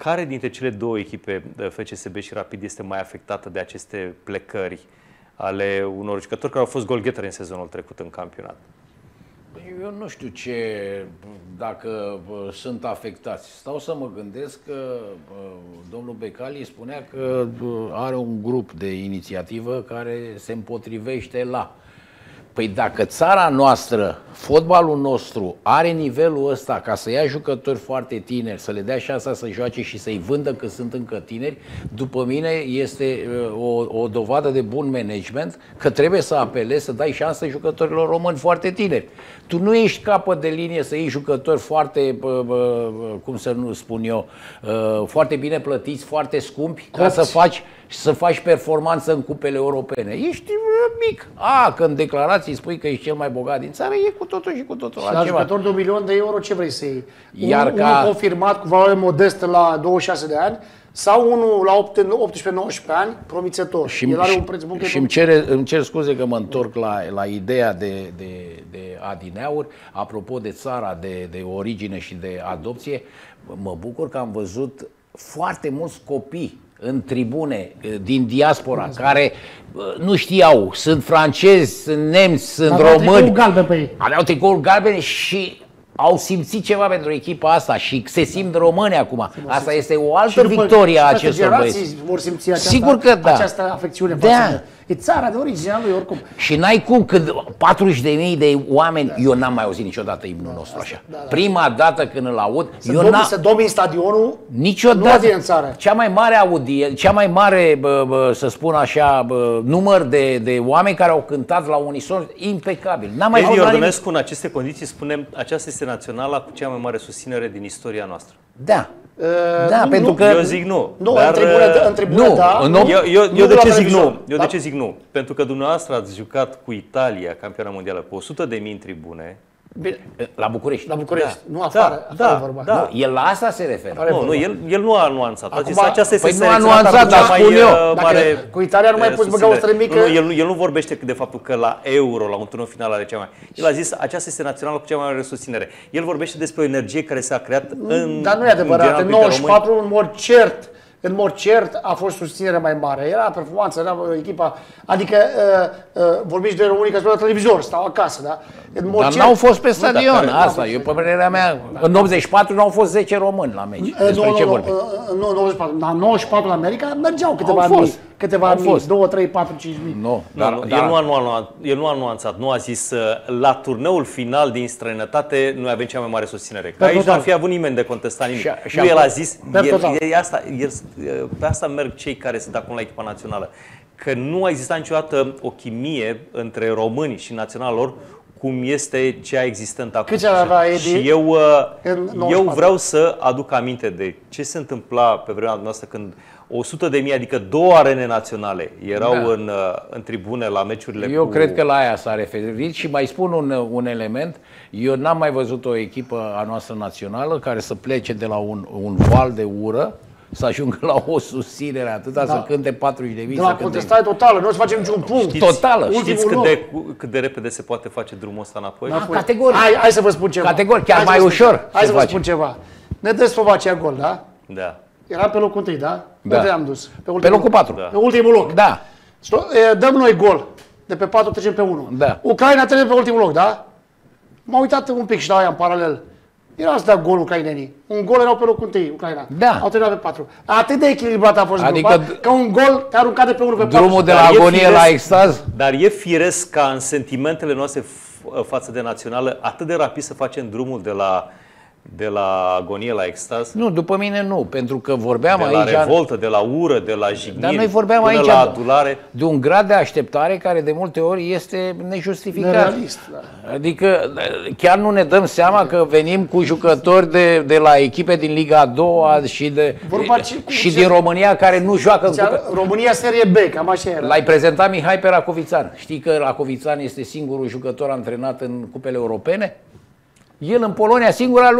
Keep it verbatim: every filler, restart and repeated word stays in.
care dintre cele două echipe, F C S B și Rapid, este mai afectată de aceste plecări ale unor jucători care au fost goalgetteri în sezonul trecut în campionat? Eu nu știu ce, dacă sunt afectați. Stau să mă gândesc că domnul Becali spunea că are un grup de inițiativă care se împotrivește la. Păi dacă țara noastră, fotbalul nostru, are nivelul ăsta ca să ia jucători foarte tineri, să le dea șansa să joace și să-i vândă că sunt încă tineri, după mine este o, o dovadă de bun management că trebuie să apelezi, să dai șansă jucătorilor români foarte tineri. Tu nu ești capăt de linie să iei jucători foarte, cum să nu spun eu, foarte bine plătiți, foarte scumpi, ca să faci, să faci performanță în cupele europene. Ești mic. A, când declarații spui că ești cel mai bogat din țară, e cu totul și cu totul și la jucător de un milion de euro ce vrei să iei? Iar un, ca... unul confirmat cu valoare modestă la douăzeci și șase de ani sau unul la optsprezece nouăsprezece ani promițător? Și, El are un preț bun. Și îmi, cere, îmi cer scuze că mă întorc la, la ideea de, de, de adineauri. Apropo de țara de, de origine și de adopție, mă bucur că am văzut foarte mulți copii în tribune din diaspora, care nu știau, sunt francezi, sunt nemți, sunt români. Aveau tricoul galben pe ei. Aveau tricoul galben și au simțit ceva pentru echipa asta și se simt români acum. Asta este o altă victorie a acestor băieți. Vor simți aceasta, sigur că da. această afecțiune față da. de... E țara de origine a lui oricum. Și n-ai cum, când patruzeci de mii de oameni, da. Eu n-am mai auzit niciodată imnul nostru așa. Da, da. Prima dată când îl aud, să eu domni, să domni stadionul, niciodată. Nu în țară. Cea mai mare audie, cea mai mare, bă, bă, să spun așa, bă, număr de, de oameni care au cântat la unison, impecabil. N-am mai Edi Ordănescu, în aceste condiții, spunem, aceasta este naționala cu cea mai mare susținere din istoria noastră. Da. Uh, da, nu, pentru nu, că... Eu zic nu. Nu, dar, în tribune, în tribune nu, da. Nu, eu eu, eu nu de ce zic nu? Eu da? de ce zic nu? Pentru că dumneavoastră ați jucat cu Italia, campioana mondială, cu o sută de mii în tribune. Bine, la București. La București, da. nu afară, da, afară da, vorba. da. Nu, el la asta se referă. Nu, nu, el, el nu a nuanțat. Acum, aceasta este păi nu a nuanțat, dar spun eu. Mare, cu Italia nu mai poți băga o stră mică. Nu, el, el nu vorbește de faptul că la Euro, la un turneu final, are cea mai... El a zis, aceasta este națională cu cea mai mare susținere. El vorbește despre o energie care s-a creat în... Dar nu e adevărat. În nouăzeci și patru, în mod cert, în mod cert a fost susținere mai mare. Era performanță, era echipa... Adică uh, uh, vorbiți de românii care stau la televizor, stau acasă, da? În mod Dar n-au fost pe stadion, asta e părerea mea. În optzeci și patru n-au fost zece români la meci. Despre nu, ce nu, vorbim? Nu, nouăzeci și patru. La nouăzeci și patru la America mergeau câteva mii. Câteva mii, două, trei, patru, cinci mii. Nu, dar, dar, el, nu a, el nu a nuanțat, nu a zis la turneul final din străinătate noi avem cea mai mare susținere. Că aici nu ar fi avut nimeni de contestat nimic. Și, nu, el a zis, el, el, asta, el, pe asta merg cei care sunt acum la echipa națională, că nu a existat niciodată o chimie între români și naționala lor cum este cea existentă acum. Câți avea Edi? Și eu, eu vreau să aduc aminte de ce se întâmpla pe vremea noastră când o sută de mii, adică două arene naționale erau da. în, în tribune la meciurile Eu cu... cred că la aia s-a referit și mai spun un, un element. Eu n-am mai văzut o echipă a noastră națională care să plece de la un, un val de ură să ajungă la o susținere atâta, da. Să cânte patruzeci de mii. De la contestare totală, nu o să facem niciun punct. Știți, totală. Știți cât de, cât de repede se poate face drumul ăsta înapoi? Da, categoric. Hai, hai să vă spun ceva. Categoric, chiar hai mai ușor. Hai să vă spun ceva. Ne dă Slovacia gol, da? Da. Era pe locul întâi, da? Da. Unde am dus? Pe, pe locul patru. Da. Pe ultimul loc. Da. Dăm noi gol. De pe patru trecem pe unu. Da. Ucraina trebuie pe ultimul loc, da? M-am uitat un pic și la aia în paralel. Era să dea gol ucrainenii. Un gol erau pe locul întâi, Ucraina. Da. Au terminat pe patru. Atât de echilibrat a fost adică grupa, că un gol te-a aruncat de pe unul pe patru. Drumul de la agonie la extaz. Dar e firesc ca în sentimentele noastre față de națională atât de rapid să facem drumul de la de la agonie la extaz? Nu, după mine nu, pentru că vorbeam de aici... De la revoltă, de la ură, de la jigniri, dar noi vorbeam aici la adulare. De un grad de așteptare care de multe ori este nejustificat. Nerealist, da. Adică chiar nu ne dăm seama că venim cu jucători de, de la echipe din Liga a doua și, de, și din România care nu joacă în cupe. România serie B, cam așa era. L-ai prezentat Mihai pe Racovițan. Știi că Racovițan este singurul jucător antrenat în cupele europene? El în Polonia, singura